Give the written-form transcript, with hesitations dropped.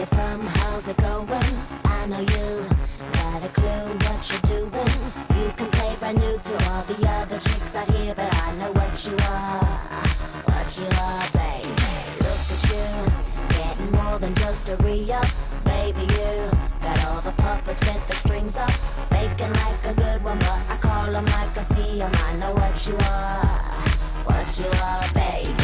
you from? How's it going? I know you got a clue what you're doing. You can play brand new to all the other chicks out here, but I know what you are, baby. Look at you, getting more than just a re-up. Baby, you got all the puppets with the strings up, faking like a good one, but I call them like I see them. I know what you are, baby.